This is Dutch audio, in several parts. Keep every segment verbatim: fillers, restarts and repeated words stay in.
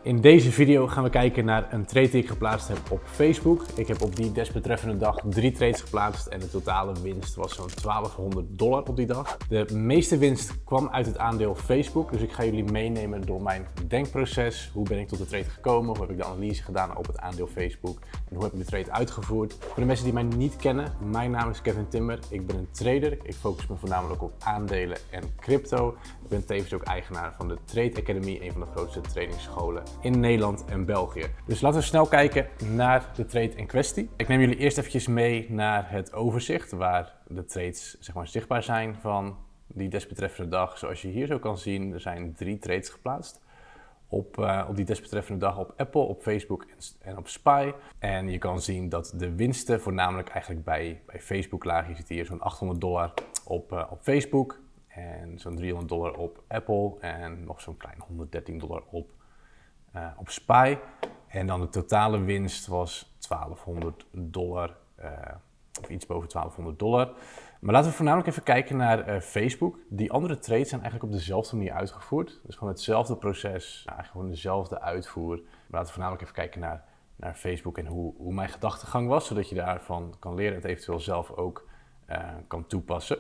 In deze video gaan we kijken naar een trade die ik geplaatst heb op Facebook. Ik heb op die desbetreffende dag drie trades geplaatst en de totale winst was zo'n twaalfhonderd dollar op die dag. De meeste winst kwam uit het aandeel Facebook, dus ik ga jullie meenemen door mijn denkproces. Hoe ben ik tot de trade gekomen? Hoe heb ik de analyse gedaan op het aandeel Facebook? En hoe heb ik de trade uitgevoerd? Voor de mensen die mij niet kennen, mijn naam is Kevin Timmer. Ik ben een trader. Ik focus me voornamelijk op aandelen en crypto. Ik ben tevens ook eigenaar van de Trade Academy, een van de grootste trainingsscholen in Nederland en België. Dus laten we snel kijken naar de trade in kwestie. Ik neem jullie eerst eventjes mee naar het overzicht waar de trades zeg maar, zichtbaar zijn van die desbetreffende dag. Zoals je hier zo kan zien, er zijn drie trades geplaatst op, uh, op die desbetreffende dag op Apple, op Facebook en, en op Spy. En je kan zien dat de winsten voornamelijk eigenlijk bij, bij Facebook lagen. Je ziet hier zo'n achthonderd dollar op, uh, op Facebook en zo'n driehonderd dollar op Apple en nog zo'n klein honderddertien dollar op Uh, op Spy. En dan de totale winst was twaalfhonderd dollar, uh, of iets boven twaalfhonderd dollar. Maar laten we voornamelijk even kijken naar uh, Facebook. Die andere trades zijn eigenlijk op dezelfde manier uitgevoerd. Dus gewoon hetzelfde proces, nou, eigenlijk gewoon dezelfde uitvoer. Maar laten we voornamelijk even kijken naar, naar Facebook en hoe, hoe mijn gedachtegang was, zodat je daarvan kan leren en het eventueel zelf ook uh, kan toepassen.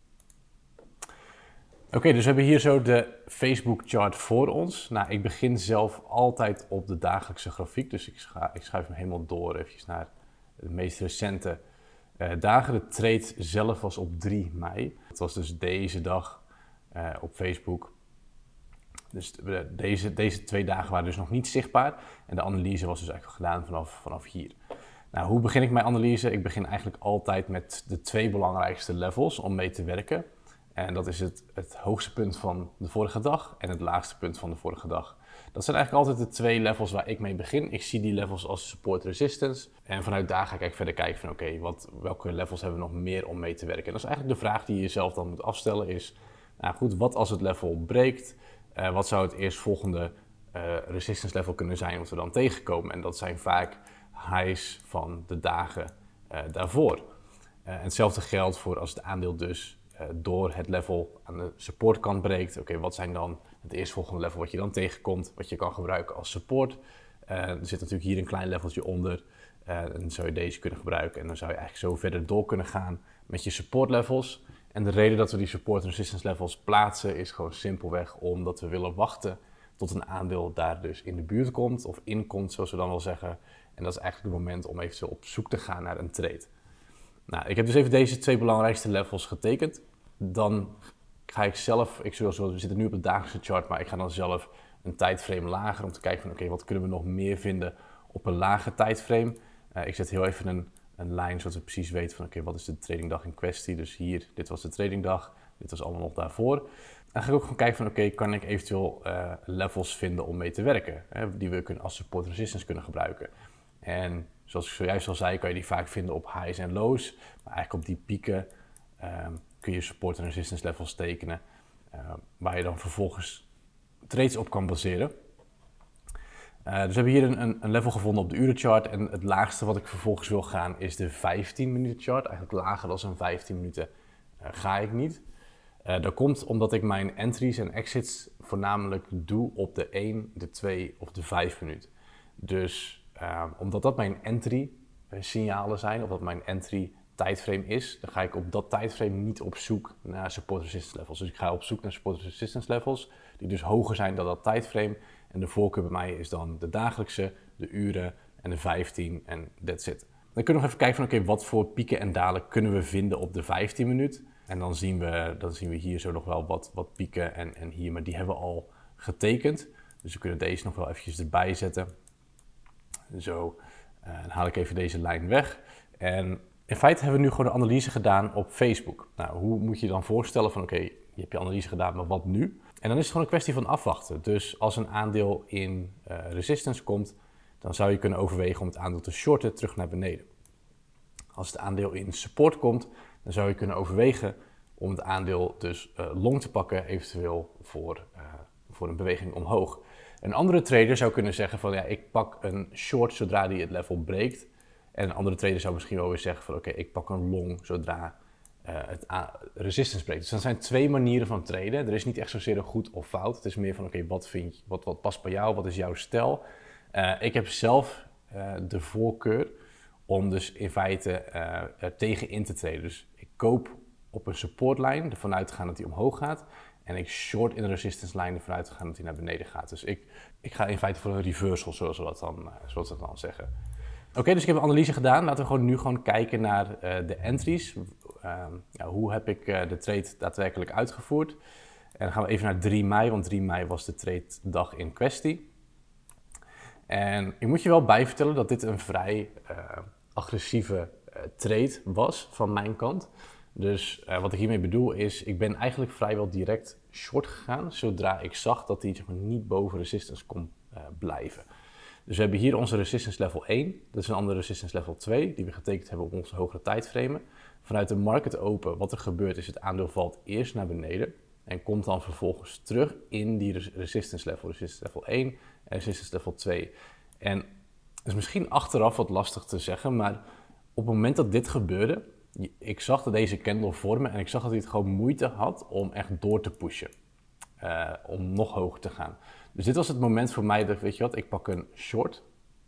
Oké, okay, dus we hebben hier zo de Facebook chart voor ons. Nou, ik begin zelf altijd op de dagelijkse grafiek, dus ik, scha ik schuif hem helemaal door eventjes naar de meest recente uh, dagen. De trade zelf was op drie mei. Het was dus deze dag uh, op Facebook. Dus de, deze, deze twee dagen waren dus nog niet zichtbaar en de analyse was dus eigenlijk gedaan vanaf, vanaf hier. Nou, hoe begin ik mijn analyse? Ik begin eigenlijk altijd met de twee belangrijkste levels om mee te werken. En dat is het, het hoogste punt van de vorige dag en het laagste punt van de vorige dag. Dat zijn eigenlijk altijd de twee levels waar ik mee begin. Ik zie die levels als support resistance. En vanuit daar ga ik eigenlijk verder kijken van oké, okay, welke levels hebben we nog meer om mee te werken. En dat is eigenlijk de vraag die je jezelf dan moet afstellen is, nou goed, wat als het level breekt? Uh, wat zou het eerstvolgende uh, resistance level kunnen zijn wat we dan tegenkomen? En dat zijn vaak highs van de dagen uh, daarvoor. Uh, en hetzelfde geldt voor als het aandeel dus Uh, door het level aan de supportkant breekt. Oké, okay, wat zijn dan het eerstvolgende level wat je dan tegenkomt, wat je kan gebruiken als support. Uh, er zit natuurlijk hier een klein leveltje onder. Uh, en dan zou je deze kunnen gebruiken en dan zou je eigenlijk zo verder door kunnen gaan met je support levels. En de reden dat we die support en resistance levels plaatsen is gewoon simpelweg omdat we willen wachten tot een aandeel daar dus in de buurt komt of inkomt, zoals we dan wel zeggen. En dat is eigenlijk het moment om eventueel op zoek te gaan naar een trade. Nou, ik heb dus even deze twee belangrijkste levels getekend. Dan ga ik zelf, ik zoals we zitten nu op de dagelijkse chart, maar ik ga dan zelf een tijdframe lager om te kijken van oké, okay, wat kunnen we nog meer vinden op een lage tijdframe. Uh, ik zet heel even een, een lijn zodat we precies weten van oké, okay, wat is de tradingdag in kwestie. Dus hier, dit was de tradingdag, dit was allemaal nog daarvoor. En dan ga ik ook gewoon kijken van oké, okay, kan ik eventueel uh, levels vinden om mee te werken, hè, die we kunnen als support resistance kunnen gebruiken. En zoals ik zojuist al zei, kan je die vaak vinden op highs en lows. Maar eigenlijk op die pieken um, kun je support en resistance levels tekenen. Uh, waar je dan vervolgens trades op kan baseren. Uh, dus we hebben hier een, een level gevonden op de urenchart. En het laagste wat ik vervolgens wil gaan is de vijftien minuten chart. Eigenlijk lager dan een vijftien minuten uh, ga ik niet. Uh, dat komt omdat ik mijn entries en exits voornamelijk doe op de één, de twee of de vijf minuten. Dus Uh, omdat dat mijn entry signalen zijn, of dat mijn entry tijdframe is, dan ga ik op dat tijdframe niet op zoek naar support resistance levels. Dus ik ga op zoek naar support resistance levels, die dus hoger zijn dan dat tijdframe. En de voorkeur bij mij is dan de dagelijkse, de uren en de vijftien en that's it. Dan kunnen we nog even kijken van oké, okay, wat voor pieken en dalen kunnen we vinden op de vijftien minuut. En dan zien we, dan zien we hier zo nog wel wat, wat pieken en, en hier, maar die hebben we al getekend. Dus we kunnen deze nog wel eventjes erbij zetten. Zo, uh, dan haal ik even deze lijn weg. En in feite hebben we nu gewoon een analyse gedaan op Facebook. Nou, hoe moet je je dan voorstellen van oké, okay, je hebt je analyse gedaan, maar wat nu? En dan is het gewoon een kwestie van afwachten. Dus als een aandeel in uh, resistance komt, dan zou je kunnen overwegen om het aandeel te shorten terug naar beneden. Als het aandeel in support komt, dan zou je kunnen overwegen om het aandeel dus uh, long te pakken, eventueel voor, uh, voor een beweging omhoog. Een andere trader zou kunnen zeggen van ja, ik pak een short zodra die het level breekt. En een andere trader zou misschien wel weer zeggen van oké, okay, ik pak een long zodra uh, het resistance break. Dus dat zijn twee manieren van traden. Er is niet echt zozeer een goed of fout. Het is meer van oké, okay, wat vind je, wat, wat past bij jou, wat is jouw stijl? Uh, ik heb zelf uh, de voorkeur om dus in feite uh, er tegen in te treden. Dus ik koop op een supportlijn, ervan uit te gaan dat hij omhoog gaat. En ik short in de resistance lijn ervan uit te gaan dat hij naar beneden gaat. Dus ik, ik ga in feite voor een reversal, zoals we dat dan, uh, zoals we dat dan zeggen. Oké, okay, dus ik heb een analyse gedaan. Laten we gewoon nu gewoon kijken naar uh, de entries. Uh, ja, hoe heb ik uh, de trade daadwerkelijk uitgevoerd? En dan gaan we even naar drie mei, want drie mei was de trade dag in kwestie. En ik moet je wel bijvertellen dat dit een vrij uh, agressieve uh, trade was van mijn kant. Dus uh, wat ik hiermee bedoel is, ik ben eigenlijk vrijwel direct short gegaan, zodra ik zag dat hij zeg maar, niet boven resistance kon uh, blijven. Dus we hebben hier onze resistance level één, dat is een andere resistance level twee, die we getekend hebben op onze hogere tijdframen. Vanuit de market open, wat er gebeurt is, het aandeel valt eerst naar beneden en komt dan vervolgens terug in die resistance level, resistance level één en resistance level twee. En het is misschien achteraf wat lastig te zeggen, maar op het moment dat dit gebeurde, ik zag dat deze candle vormen en ik zag dat hij het gewoon moeite had om echt door te pushen. Uh, om nog hoger te gaan. Dus dit was het moment voor mij dat, weet je wat, ik pak een short.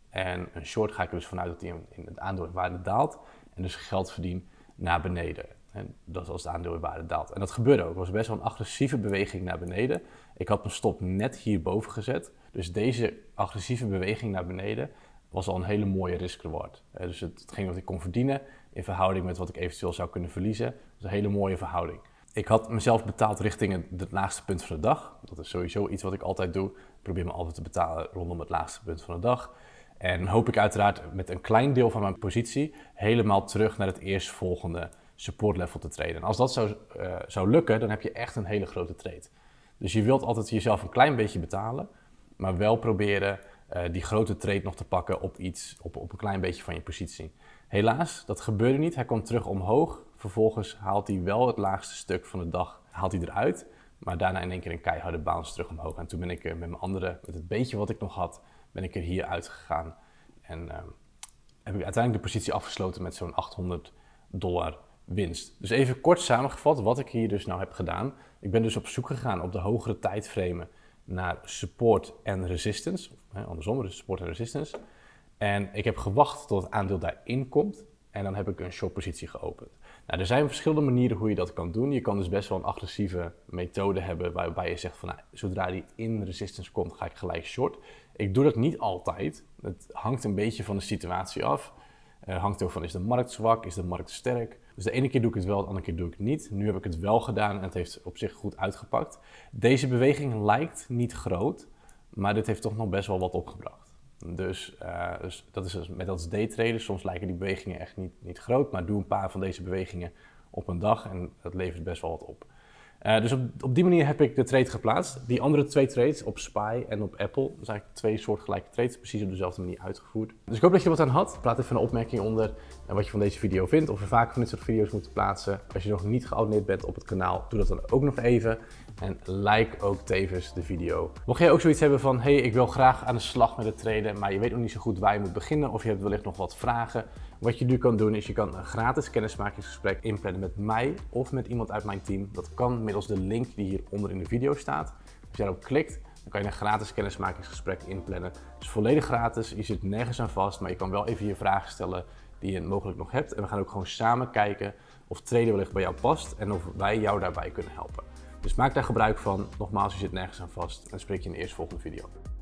En een short ga ik er dus vanuit dat hij in het aandeel in waarde daalt. En dus geld verdien naar beneden. En dat is als het aandeel in waarde daalt. En dat gebeurde ook. Het was best wel een agressieve beweging naar beneden. Ik had mijn stop net hierboven gezet. Dus deze agressieve beweging naar beneden was al een hele mooie risk reward. Uh, dus het, hetgeen wat ik kon verdienen in verhouding met wat ik eventueel zou kunnen verliezen, was een hele mooie verhouding. Ik had mezelf betaald richting het laagste punt van de dag. Dat is sowieso iets wat ik altijd doe. Ik probeer me altijd te betalen rondom het laagste punt van de dag. En dan hoop ik uiteraard met een klein deel van mijn positie helemaal terug naar het eerstvolgende support level te traden. En als dat zou, uh, zou lukken, dan heb je echt een hele grote trade. Dus je wilt altijd jezelf een klein beetje betalen, maar wel proberen uh, die grote trade nog te pakken op iets, op, op een klein beetje van je positie. Helaas, dat gebeurde niet. Hij kwam terug omhoog. Vervolgens haalt hij wel het laagste stuk van de dag haalt hij eruit. Maar daarna in één keer een keiharde bounce terug omhoog. En toen ben ik er met mijn andere, met het beetje wat ik nog had, ben ik er hier uitgegaan. En uh, heb ik uiteindelijk de positie afgesloten met zo'n achthonderd dollar winst. Dus even kort samengevat wat ik hier dus nou heb gedaan. Ik ben dus op zoek gegaan op de hogere tijdframen naar support en resistance. Of hè, andersom, dus support en resistance. En ik heb gewacht tot het aandeel daarin komt. En dan heb ik een short positie geopend. Nou, er zijn verschillende manieren hoe je dat kan doen. Je kan dus best wel een agressieve methode hebben waarbij je zegt van nou, zodra die in resistance komt, ga ik gelijk short. Ik doe dat niet altijd. Het hangt een beetje van de situatie af. Uh, hangt ook van is de markt zwak, is de markt sterk. Dus de ene keer doe ik het wel, de andere keer doe ik het niet. Nu heb ik het wel gedaan en het heeft op zich goed uitgepakt. Deze beweging lijkt niet groot, maar dit heeft toch nog best wel wat opgebracht. Dus, uh, dus dat is dus met als daytraden. Soms lijken die bewegingen echt niet, niet groot, maar doe een paar van deze bewegingen op een dag en dat levert best wel wat op. Uh, dus op, op die manier heb ik de trade geplaatst. Die andere twee trades op S P Y en op Apple, dat zijn eigenlijk twee soortgelijke trades, precies op dezelfde manier uitgevoerd. Dus ik hoop dat je er wat aan had. Plaat even een opmerking onder en wat je van deze video vindt. Of we vaker van dit soort video's moeten plaatsen. Als je nog niet geabonneerd bent op het kanaal, doe dat dan ook nog even. En like ook tevens de video. Mocht jij ook zoiets hebben van, hey, ik wil graag aan de slag met het traden, maar je weet nog niet zo goed waar je moet beginnen, of je hebt wellicht nog wat vragen. Wat je nu kan doen is, je kan een gratis kennismakingsgesprek inplannen met mij of met iemand uit mijn team. Dat kan middels de link die hieronder in de video staat. Als je daarop klikt, dan kan je een gratis kennismakingsgesprek inplannen. Het is volledig gratis, je zit nergens aan vast, maar je kan wel even je vragen stellen die je mogelijk nog hebt. En we gaan ook gewoon samen kijken of traden wellicht bij jou past en of wij jou daarbij kunnen helpen. Dus maak daar gebruik van. Nogmaals, je zit nergens aan vast en dan spreek je in de eerstvolgende video.